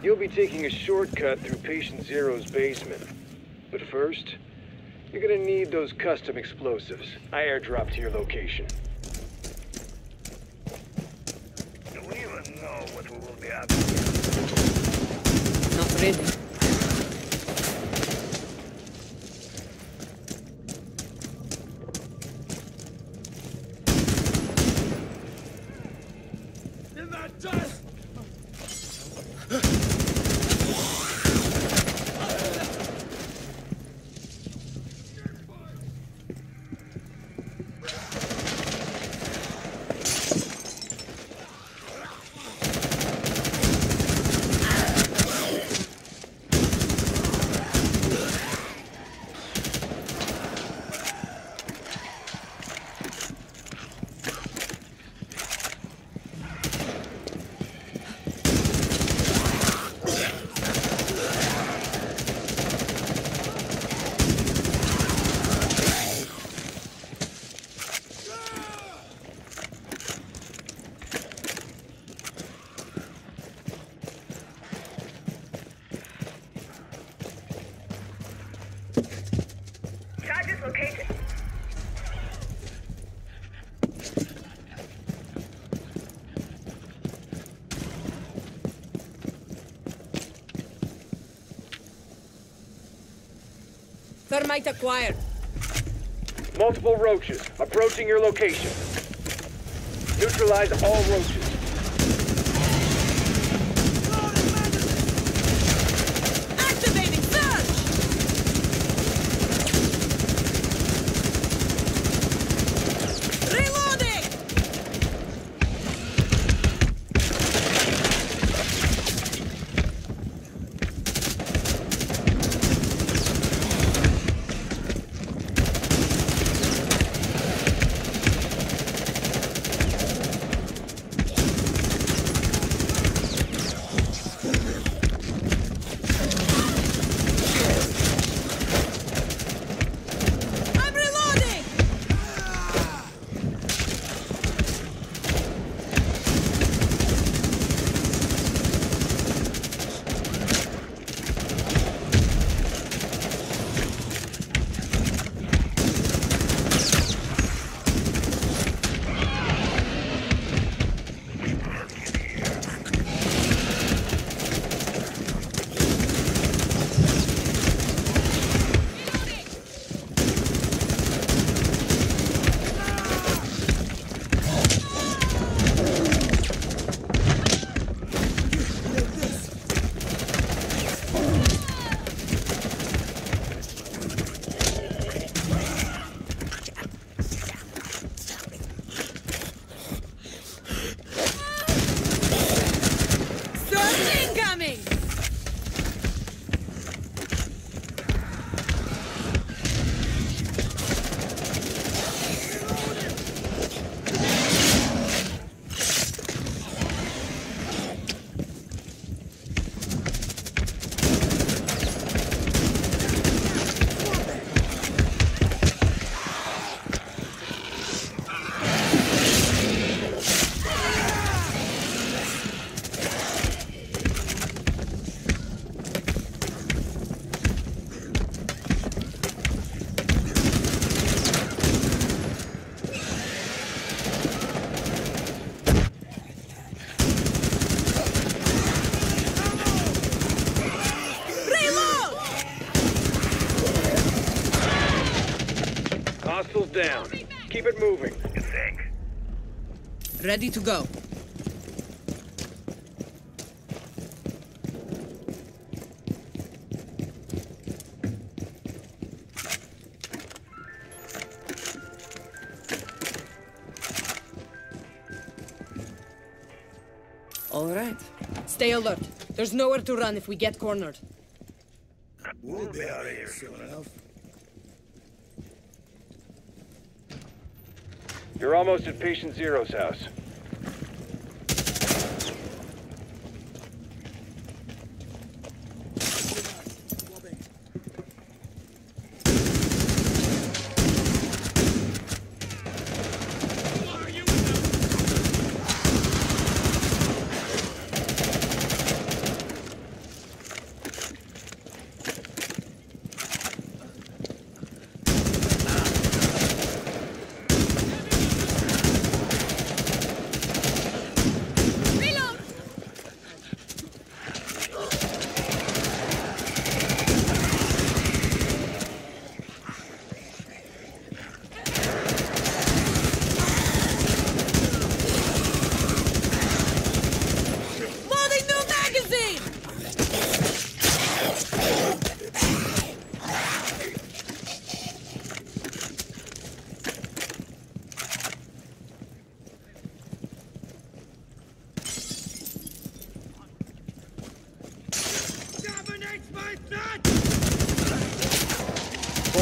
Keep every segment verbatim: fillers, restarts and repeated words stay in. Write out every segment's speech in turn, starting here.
You'll be taking a shortcut through Patient Zero's basement. But first, you're gonna need those custom explosives I airdropped to your location. Do we even know what we will be up to? Not really. In that dust! Charges located. Thermite acquired. Multiple roaches approaching your location. Neutralize all roaches. Activating surge! Reloading! I'm reloading! Surge incoming! Reload! Hostiles down. Keep it moving. You think? Ready to go. All right. Stay alert. There's nowhere to run if we get cornered. We'll be out of here soon enough. You're almost at Patient Zero's house.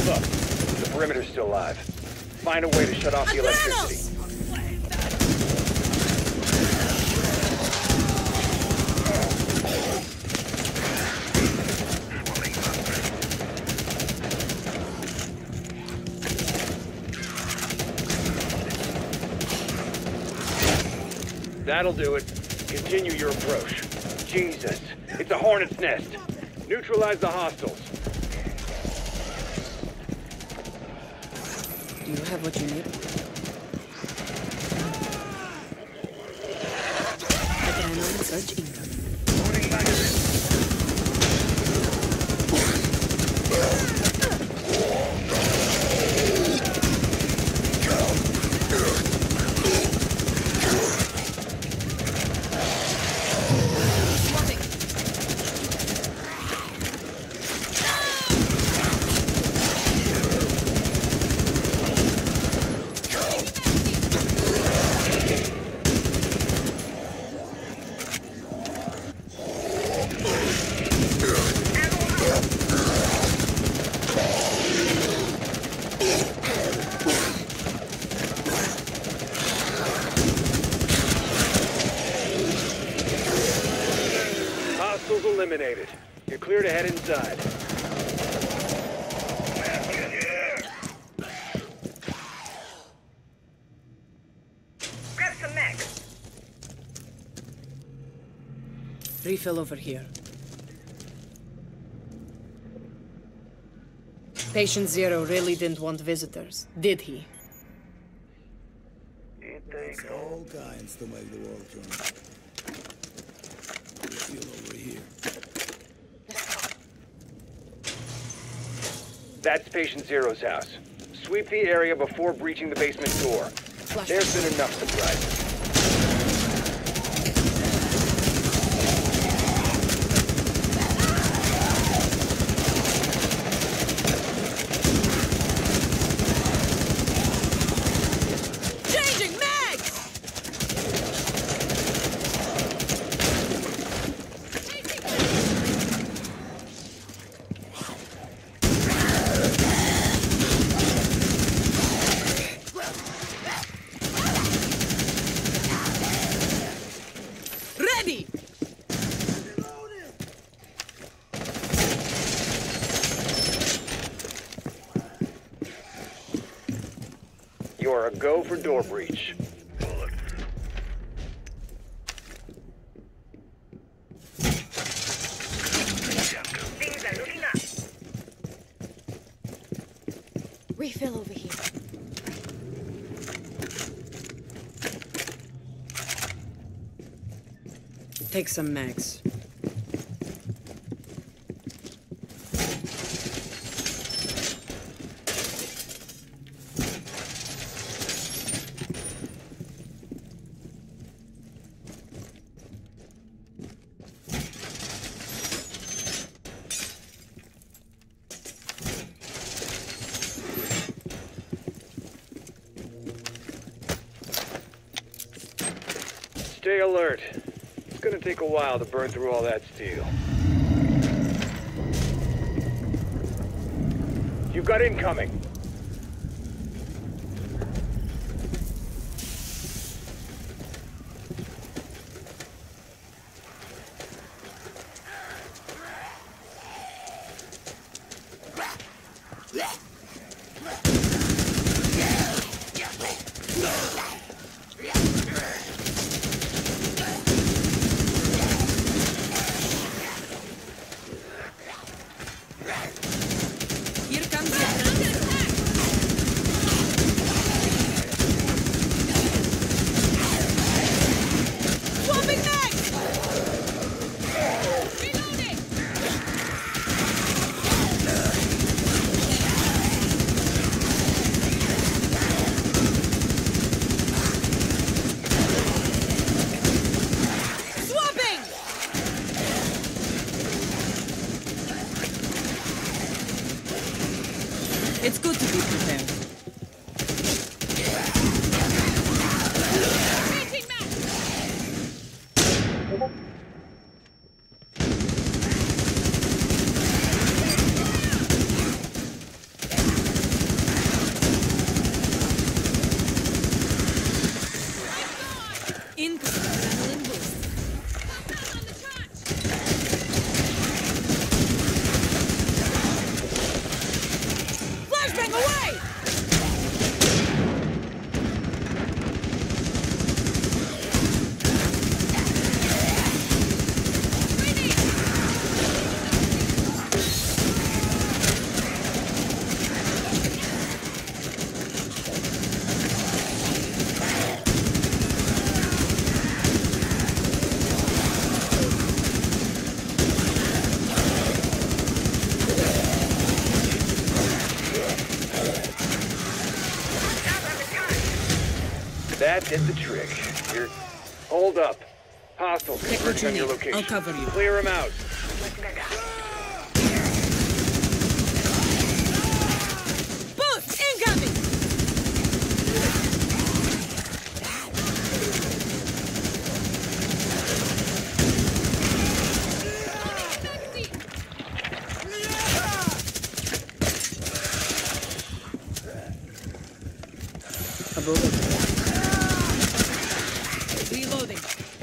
Hold up. The perimeter's still live. Find a way to shut off the electricity. That'll do it. Continue your approach. Jesus, it's a hornet's nest. Neutralize the hostiles. Do you have what you need? Adrenaline search incoming. Loading magazine. Eliminated. You're clear to head inside. Grab some mech. Refill over here. Patient Zero really didn't want visitors, did he? It takes All kinds to make the world turn. Refill over here. That's Patient Zero's house. Sweep the area before breaching the basement door. Flash. There's been enough surprises. Changing mags! Ready! You're a go for door breach. Things are looking up. Refill over here. Take some mags. Stay alert. It's gonna take a while to burn through all that steel. You've got incoming. Here comes the Swapping mags! Reloading! Swapping! It's good to be prepared. Changing mags! That did the trick. You're... Hold up. Hostiles Take what converging you on your need. location. I'll cover you. Clear them out. Boots incoming! Reloading.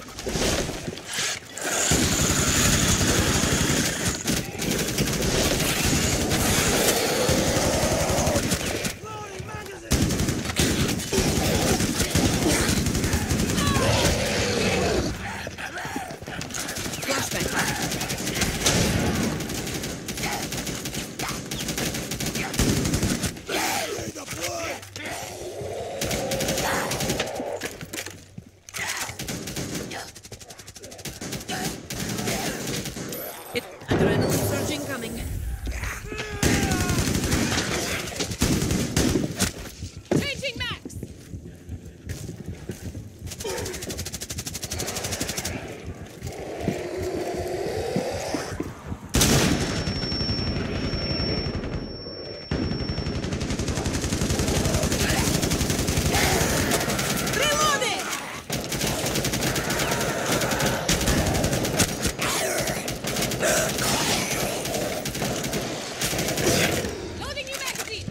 It, adrenaline surge incoming. Changing max! Reloading! Loading new magazine!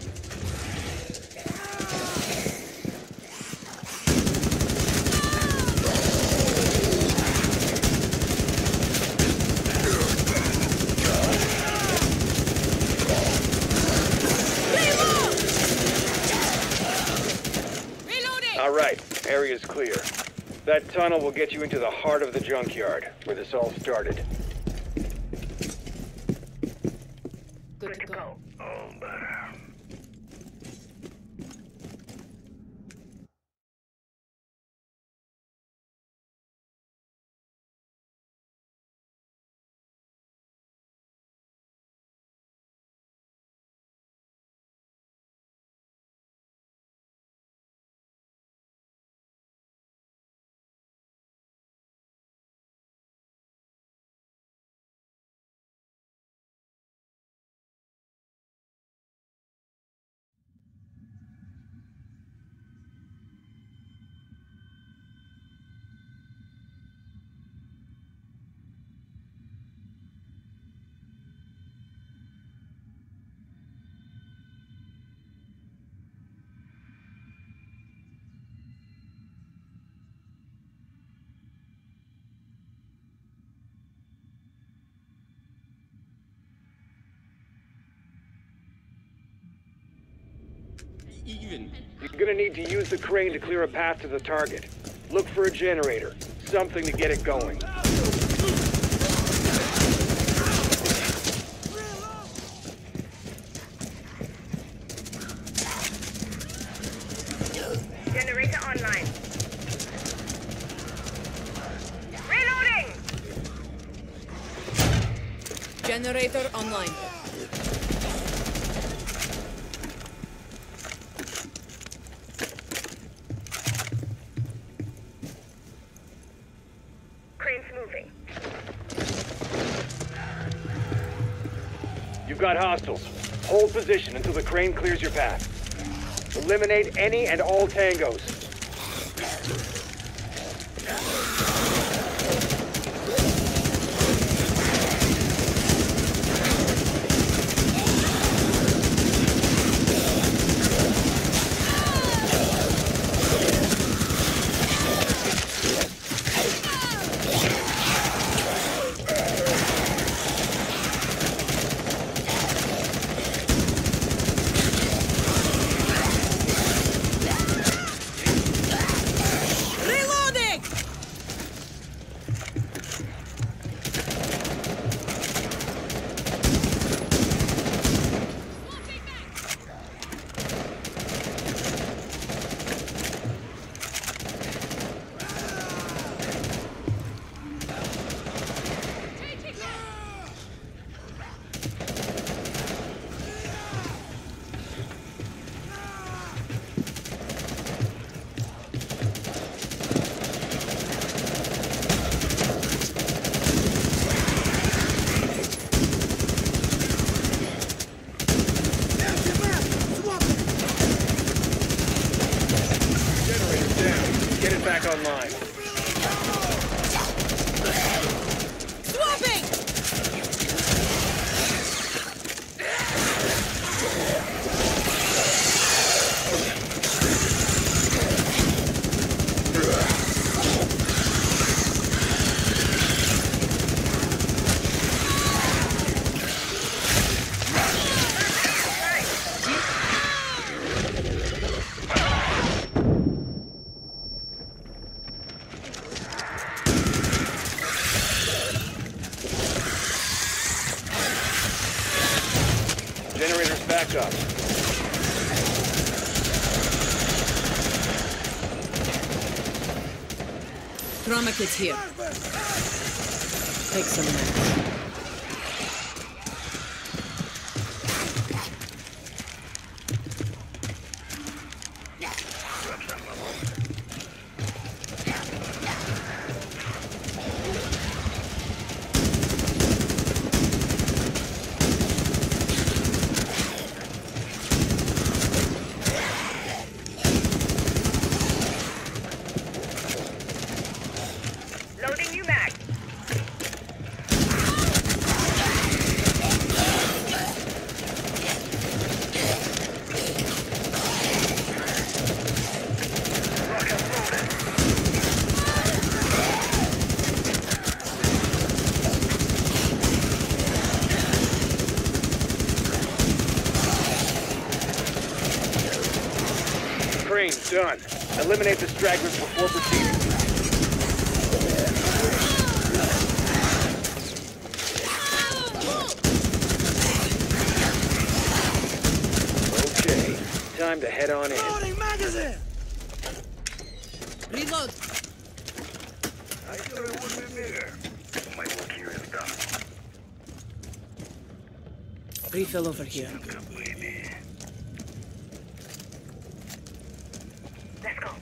Reload! Reloading! All right, area's clear. That tunnel will get you into the heart of the junkyard, where this all started. Good to go. All better. Even. You're gonna need to use the crane to clear a path to the target. Look for a generator, something to get it going. Generator online. Reloading! Generator online. Crane's moving. You've got hostiles. Hold position until the crane clears your path. Eliminate any and all tangos. Generator's back up. Trauma kit's here. Take some meds. Loading new mag. Crane, done. Eliminate the stragglers before proceeding. Okay, time to head on in. Loading magazine! Reload. I thought it would be bigger. My work here is done. Refill over here. Completely. Let's go.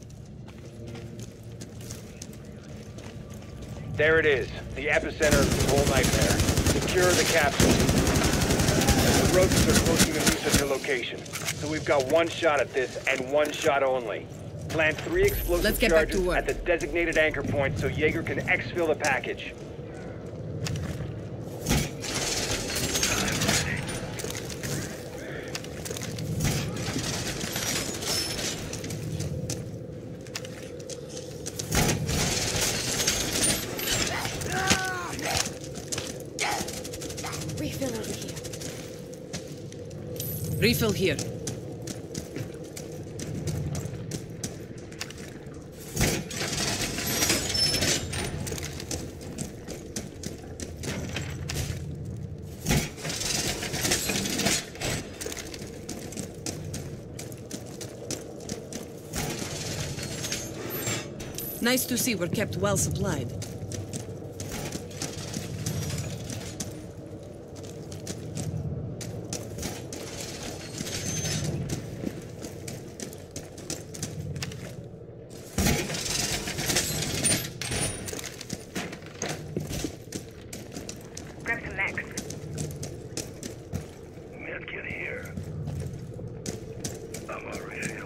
There it is, the epicenter of this whole nightmare. Secure the capsule. The roaches are closing the noose at their location, so we've got one shot at this and one shot only. Plant three explosive Let's get back to charges work. at the designated anchor point so Jaeger can exfil the package. Refill over here. Refill here. Nice to see we're kept well supplied. Grab some mags. Medkit here. I'm already healed.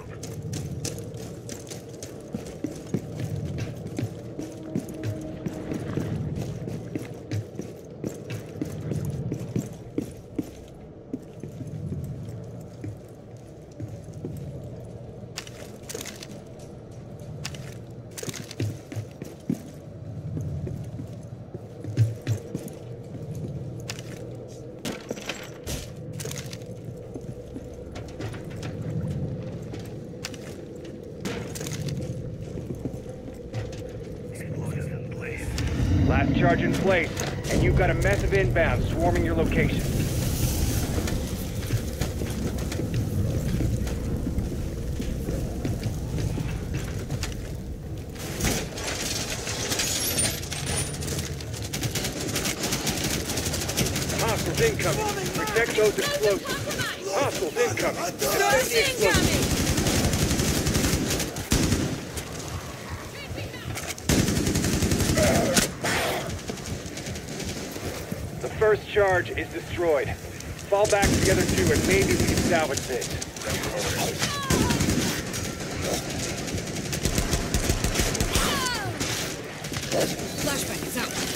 Explosives in place. Last charge in place, and you've got a mess of inbound swarming your location. Hostiles incoming. Protect those explosives. Hostiles incoming. Protect the explosives. The first charge is destroyed. Fall back to the other two and maybe we can salvage this. Flashbang is out.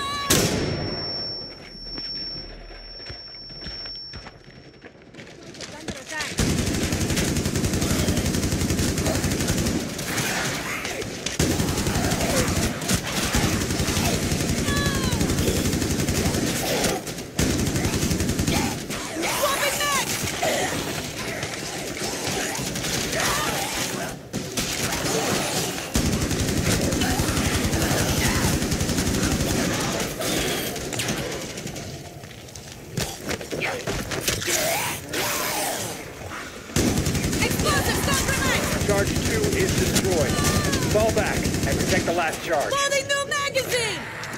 Under attack. Explosive, stop grenade! Charge two is destroyed. Fall back and protect the last charge. Loading new magazine!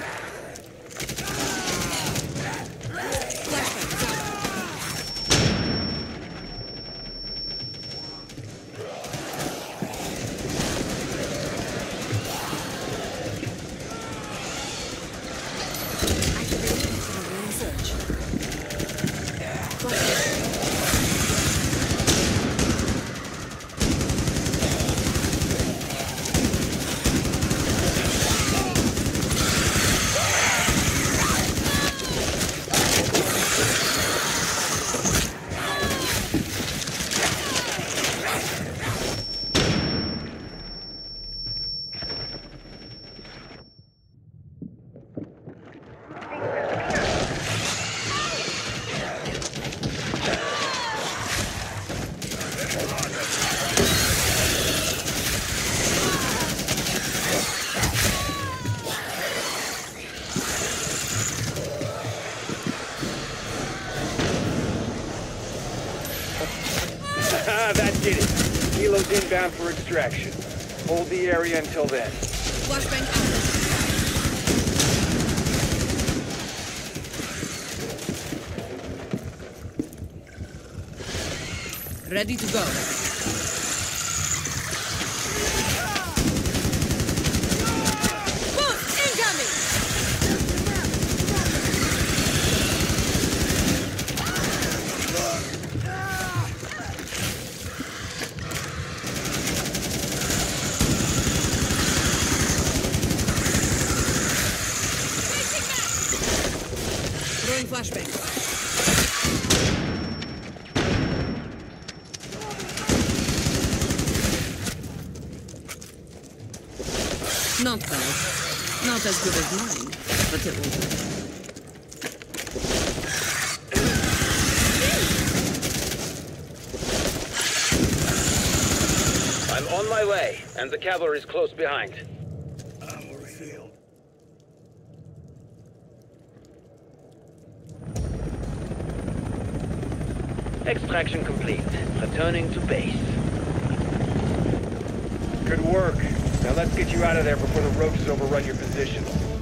Ah, that did it. Kilo's inbound for extraction. Hold the area until then. Flashbang out. Ready to go. Boost incoming! Throwing flashbang. Not bad. Not as good as mine, but it will do. I'm on my way, and the cavalry's close behind. Ammo refilled. Extraction complete. Returning to base. Good work. Now let's get you out of there before the roaches overrun your position.